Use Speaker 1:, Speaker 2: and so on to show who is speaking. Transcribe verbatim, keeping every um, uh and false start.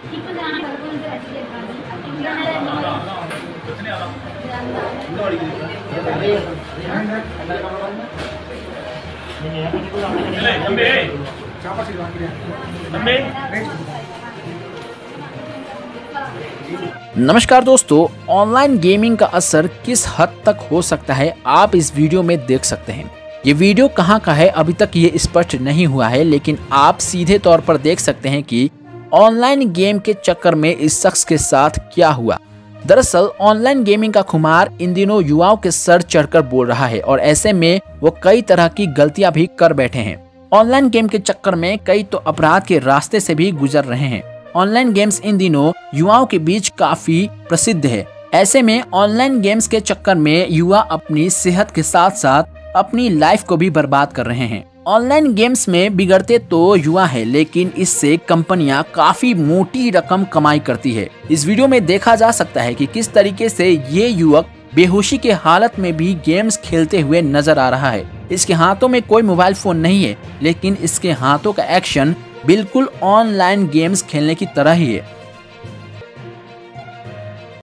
Speaker 1: नमस्कार दोस्तों, online gaming का असर किस हद तक हो सकता है आप इस वीडियो में देख सकते हैं। ये वीडियो कहाँ का है अभी तक ये स्पष्ट नहीं हुआ है, लेकिन आप सीधे तौर पर देख सकते हैं कि ऑनलाइन गेम के चक्कर में इस शख्स के साथ क्या हुआ। दरअसल ऑनलाइन गेमिंग का खुमार इन दिनों युवाओं के सर चढ़कर बोल रहा है और ऐसे में वो कई तरह की गलतियां भी कर बैठे हैं। ऑनलाइन गेम के चक्कर में कई तो अपराध के रास्ते से भी गुजर रहे हैं। ऑनलाइन गेम्स इन दिनों युवाओं के बीच काफी प्रसिद्ध है। ऐसे में ऑनलाइन गेम्स के चक्कर में युवा अपनी सेहत के साथ साथ अपनी लाइफ को भी बर्बाद कर रहे हैं। ऑनलाइन गेम्स में बिगड़ते तो युवा है, लेकिन इससे कंपनियां काफी मोटी रकम कमाई करती है। इस वीडियो में देखा जा सकता है कि किस तरीके से ये युवक बेहोशी के हालत में भी गेम्स खेलते हुए नजर आ रहा है। इसके हाथों में कोई मोबाइल फोन नहीं है, लेकिन इसके हाथों का एक्शन बिल्कुल ऑनलाइन गेम्स खेलने की तरह ही है।